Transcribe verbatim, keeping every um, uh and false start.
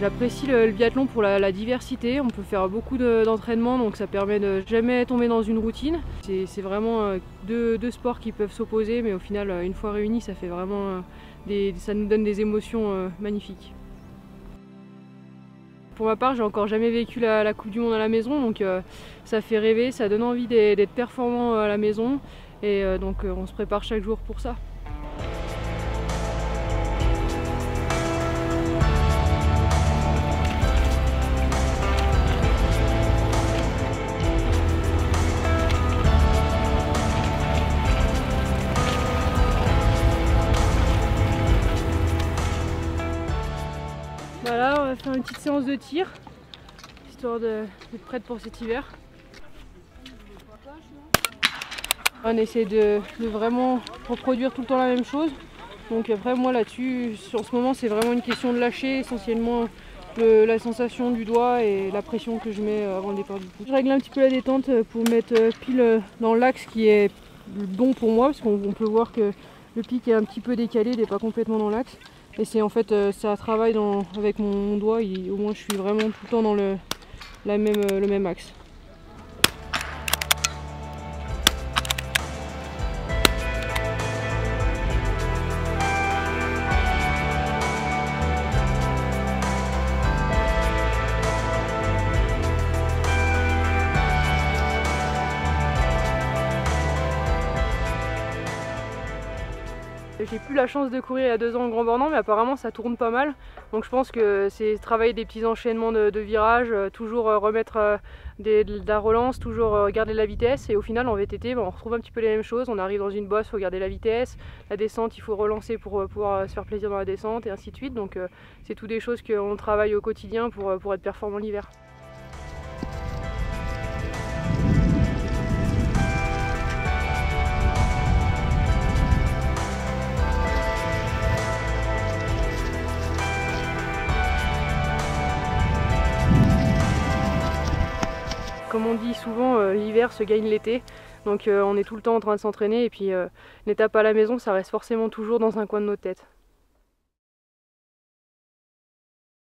J'apprécie le, le biathlon pour la, la diversité, on peut faire beaucoup d'entraînement, donc ça permet de jamais tomber dans une routine. C'est vraiment deux, deux sports qui peuvent s'opposer, mais au final, une fois réunis, ça fait vraiment des, ça nous donne des émotions magnifiques. Pour ma part, j'ai encore jamais vécu la, la Coupe du Monde à la maison, donc euh, ça fait rêver, ça donne envie d'être performant à la maison, et euh, donc euh, on se prépare chaque jour pour ça. Voilà, on va faire une petite séance de tir, histoire d'être prête pour cet hiver. On essaie de, de vraiment reproduire tout le temps la même chose. Donc après moi là-dessus, en ce moment c'est vraiment une question de lâcher essentiellement le, la sensation du doigt et la pression que je mets avant le départ du coup. Je règle un petit peu la détente pour mettre pile dans l'axe qui est bon pour moi, parce qu'on peut voir que le pic est un petit peu décalé, il n'est pas complètement dans l'axe. Et c'est en fait, euh, ça travaille dans, avec mon, mon doigt, et au moins je suis vraiment tout le temps dans le, la même, euh, le même axe. J'ai plus la chance de courir il y a deux ans au Grand Bornand, mais apparemment ça tourne pas mal. Donc je pense que c'est travailler des petits enchaînements de, de virages, euh, toujours euh, remettre euh, des, de la relance, toujours euh, garder la vitesse. Et au final en V T T, bah, on retrouve un petit peu les mêmes choses. On arrive dans une bosse, il faut garder la vitesse. La descente, il faut relancer pour euh, pouvoir euh, se faire plaisir dans la descente et ainsi de suite. Donc euh, c'est tout des choses qu'on travaille au quotidien pour, euh, pour être performant l'hiver. Comme on dit souvent, euh, l'hiver se gagne l'été, donc euh, on est tout le temps en train de s'entraîner et puis euh, une étape à la maison, ça reste forcément toujours dans un coin de notre tête.